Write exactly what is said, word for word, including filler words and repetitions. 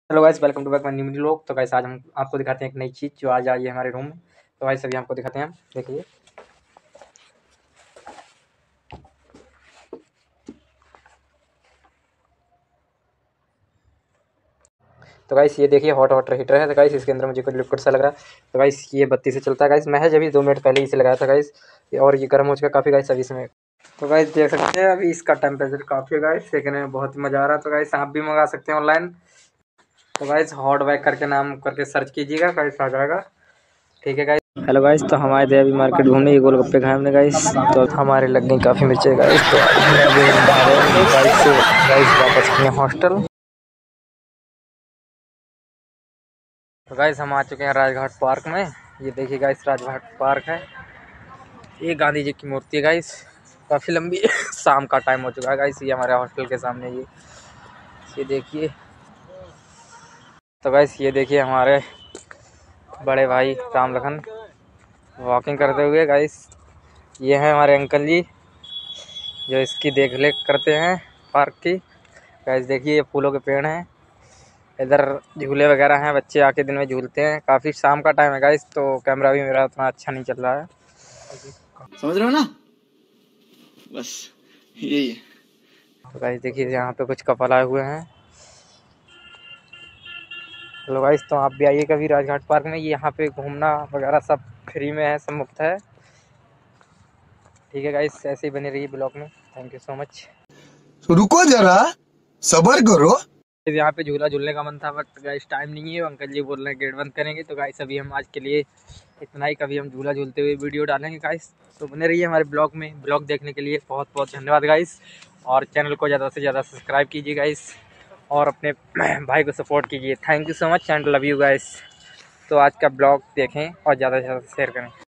Hello guys, welcome to back my new vlog. तो guys आज हम आपको दिखाते हैं एक नई चीज़ जो आज आई है हमारे रूम में। तो गाइस अभी आपको दिखाते हैं, देखिए। तो गाइस ये देखिए हॉट वाटर हीटर है। तो गाइस इसके अंदर मुझे कुछ लिक्विड सा लग रहा है। तो गाइस ये बत्ती से चलता है। गाइस महज अभी दो मिनट पहले ही इसे लगाया था गाइस, और ये गर्म हो चुका काफ़ी गाइस अभी इसमें। तो गाइस देख सकते हैं अभी इसका टेम्परेचर काफ़ी है गाइस, देखने में बहुत ही मज़ा आ रहा है। तो गाइस आप भी मंगा सकते हैं ऑनलाइन। तो गाइस हॉट बैग करके नाम करके सर्च कीजिएगा, गाइस आ जाएगा। ठीक है गाइस। हेलो गाइस, तो हम आए थे अभी मार्केट घूमने, ये गोलगप्पे खाए हमने गाइस। तो हमारे लग गई काफ़ी मिर्चें गाइस। तो अभी हम आ रहे हैं बाइक से गाइस वापस अपने हॉस्टल। तो गाइस हम आ चुके हैं राजघाट पार्क में। ये देखिए गाइस राजघाट पार्क है। ये गांधी जी की मूर्ति है गाइस, काफ़ी लंबी। शाम का टाइम हो चुका है गाइस। ये हमारे हॉस्टल के सामने ये ये देखिए। तो गाइस ये देखिए हमारे बड़े भाई राम लखन वॉकिंग करते हुए गाइस। ये हैं हमारे अंकल जी जो इसकी देख रेख करते हैं पार्क की। गाइस देखिए ये फूलों के पेड़ हैं, इधर झूले वगैरह हैं, बच्चे आके दिन में झूलते हैं। काफ़ी शाम का टाइम है गाइस, तो कैमरा भी मेरा उतना अच्छा नहीं चल रहा है, समझ रहे हो ना, बस यही है। तो गाइस देखिए यहाँ पे कुछ कपल आए हुए हैं। हेलो गाइस, तो आप भी आइए कभी राजघाट पार्क में। ये यहाँ पे घूमना वगैरह सब फ्री में है, सब मुफ्त है। ठीक है गाइस, ऐसे ही बने रहिए ब्लॉग में। Thank you so much. रुको जरा, सबर करो। यहाँ पे झूला झूलने का मन था, बट गाइस टाइम नहीं है। अंकल जी बोल रहे हैं गेट बंद करेंगे। तो गाइस अभी हम आज के लिए इतना ही। कभी हम झूला झूलते हुए वीडियो डालेंगे गाइस, तो बने रहिए हमारे ब्लॉग में। ब्लॉग देखने के लिए बहुत बहुत धन्यवाद गाइस, और चैनल को ज़्यादा से ज़्यादा सब्सक्राइब कीजिए गाइस, और अपने भाई को सपोर्ट कीजिए। Thank you so much and love you guys. तो आज का ब्लॉग देखें और ज़्यादा से ज़्यादा शेयर करें।